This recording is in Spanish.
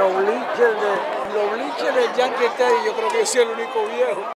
los bleachers del Yankee Stadium, yo creo que yo soy el único viejo.